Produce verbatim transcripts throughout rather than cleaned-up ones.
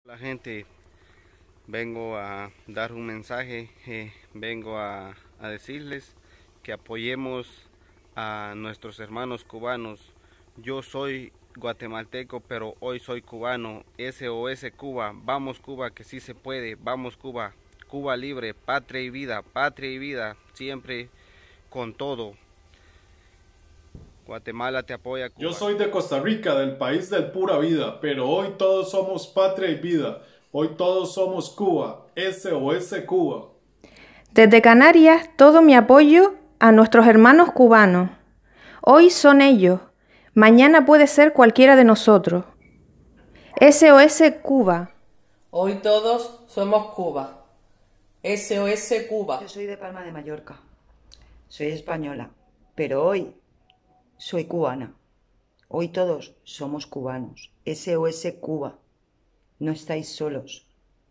La gente, vengo a dar un mensaje, eh, vengo a, a decirles que apoyemos a nuestros hermanos cubanos. Yo soy guatemalteco, pero hoy soy cubano. S O S Cuba, vamos Cuba, que sí se puede, vamos Cuba. Cuba libre, patria y vida, patria y vida, siempre con todo. Guatemala te apoya, Cuba. Yo soy de Costa Rica, del país del pura vida, pero hoy todos somos patria y vida. Hoy todos somos Cuba, S O S Cuba. Desde Canarias, todo mi apoyo a nuestros hermanos cubanos. Hoy son ellos, mañana puede ser cualquiera de nosotros. S O S Cuba. Hoy todos somos Cuba. S O S Cuba. Yo soy de Palma de Mallorca. Soy española, pero hoy soy cubana. Hoy todos somos cubanos. S O S Cuba. No estáis solos.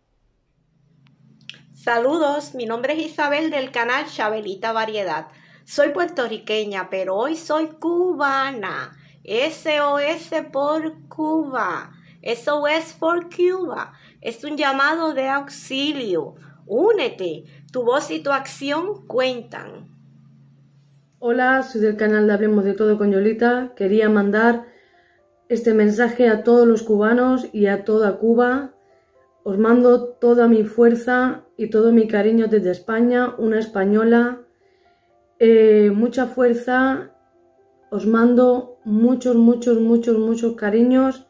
Saludos, mi nombre es Isabel del canal Chabelita Variedad. Soy puertorriqueña, pero hoy soy cubana. S O S por Cuba. S O S por Cuba. Es un llamado de auxilio. Únete. Tu voz y tu acción cuentan. Hola, soy del canal de Hablemos de Todo con Yolita. Quería mandar este mensaje a todos los cubanos y a toda Cuba. Os mando toda mi fuerza y todo mi cariño desde España, una española. Eh, mucha fuerza. Os mando muchos, muchos, muchos, muchos cariños.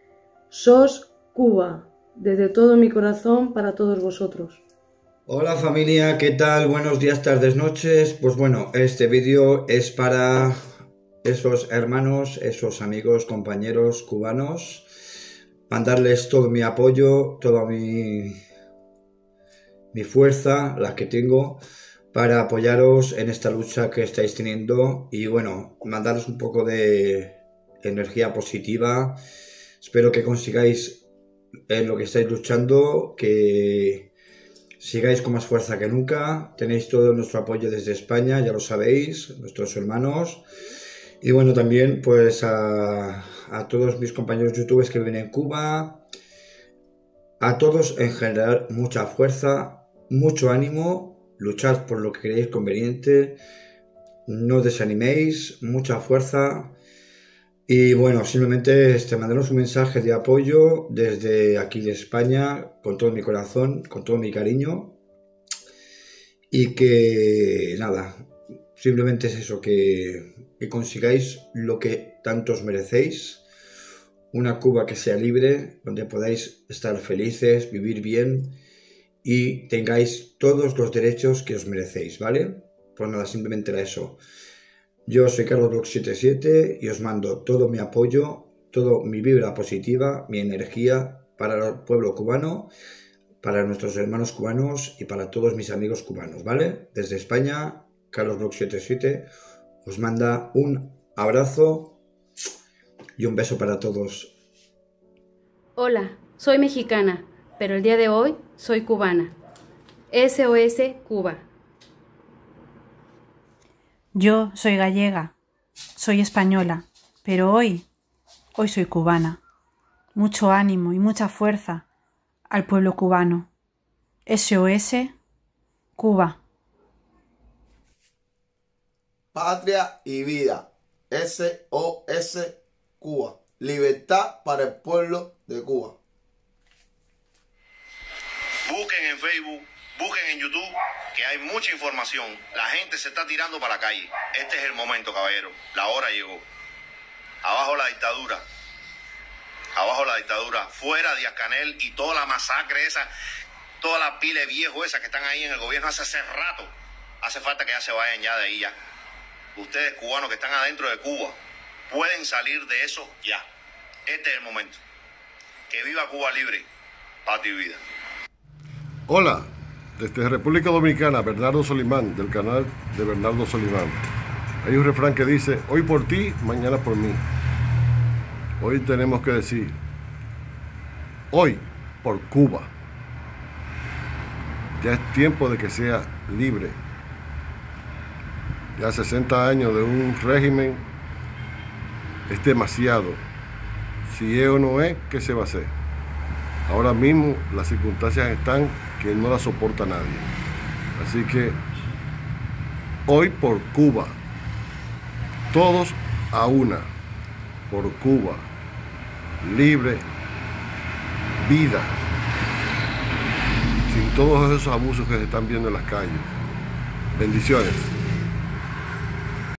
Sos Cuba, desde todo mi corazón para todos vosotros. Hola familia, ¿qué tal? Buenos días, tardes, noches. Pues bueno, este vídeo es para esos hermanos, esos amigos, compañeros cubanos. Mandarles todo mi apoyo, toda mi, mi fuerza, la que tengo, para apoyaros en esta lucha que estáis teniendo. Y bueno, mandaros un poco de energía positiva. Espero que consigáis en lo que estáis luchando, que sigáis con más fuerza que nunca. Tenéis todo nuestro apoyo desde España, ya lo sabéis, nuestros hermanos. Y bueno, también pues a, a todos mis compañeros youtubers que viven en Cuba. A todos en general, mucha fuerza, mucho ánimo. Luchad por lo que creéis conveniente. No desaniméis, mucha fuerza. Y bueno, simplemente este, mandaros un mensaje de apoyo desde aquí de España, con todo mi corazón, con todo mi cariño. Y que nada, simplemente es eso, que, que consigáis lo que tanto os merecéis. Una Cuba que sea libre, donde podáis estar felices, vivir bien y tengáis todos los derechos que os merecéis, ¿vale? Pues nada, simplemente era eso. Yo soy Carlos Block setenta y siete y os mando todo mi apoyo, toda mi vibra positiva, mi energía para el pueblo cubano, para nuestros hermanos cubanos y para todos mis amigos cubanos, ¿vale? Desde España, Carlos Block setenta y siete os manda un abrazo y un beso para todos. Hola, soy mexicana, pero el día de hoy soy cubana. S O S Cuba. Yo soy gallega, soy española, pero hoy, hoy soy cubana. Mucho ánimo y mucha fuerza al pueblo cubano. S O S Cuba. Patria y vida. S O S Cuba. Libertad para el pueblo de Cuba. Busquen en Facebook, busquen en YouTube, que hay mucha información. La gente se está tirando para la calle. Este es el momento, caballero. La hora llegó. Abajo la dictadura. Abajo la dictadura. Fuera Díaz-Canel y toda la masacre esa, toda la pila de viejos esa que están ahí en el gobierno hace, hace rato. Hace falta que ya se vayan ya de ahí ya. Ustedes cubanos que están adentro de Cuba pueden salir de eso ya. Este es el momento. Que viva Cuba libre, patria y vida. Hola, desde República Dominicana, Bernardo Solimán, del canal de Bernardo Solimán. Hay un refrán que dice, hoy por ti, mañana por mí. Hoy tenemos que decir, hoy por Cuba. Ya es tiempo de que sea libre. Ya sesenta años de un régimen es demasiado. Si es o no es, ¿qué se va a hacer? Ahora mismo las circunstancias están que no las soporta nadie. Así que hoy por Cuba, todos a una, por Cuba, libre, vida, sin todos esos abusos que se están viendo en las calles. Bendiciones.